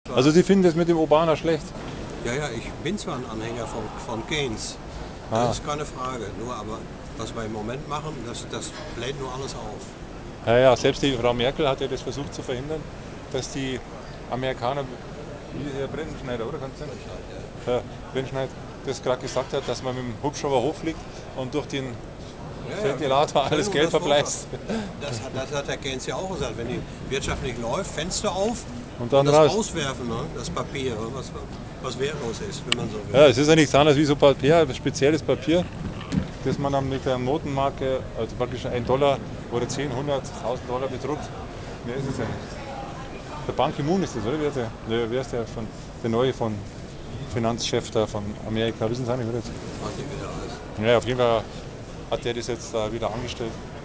Also Sie finden das mit dem Obama schlecht? Ja, ja, ich bin zwar ein Anhänger von Keynes, das ist keine Frage. Nur aber, was wir im Moment machen, das bläht nur alles auf. Ja, ja, selbst die Frau Merkel hat ja das versucht zu verhindern, dass die Amerikaner, wie Herr Brendenschneider, oder? Kannst du sagen? Ja, Brendenschneider das gerade gesagt hat, dass man mit dem Hubschrauber hochfliegt und durch den Ventilator alles Geld verbleißt. Das hat der Keynes ja auch gesagt. Wenn die Wirtschaft nicht läuft, Fenster auf Und dann das raus. auswerfen, ne? Das Papier, was wertlos ist, wenn man so will. Ja, es ist ja nichts anderes wie so Papier, spezielles Papier, das man dann mit der Notenmarke, also praktisch $1 oder 10, 100, 1000 Dollar bedruckt. Mehr ist es ja nicht. Der Ban Ki-moon ist das, oder? Wer ist der von der neue Finanzchef da von Amerika? Wissen Sie nicht, oder? Was nicht wieder alles. Ja, auf jeden Fall hat der das jetzt da wieder angestellt.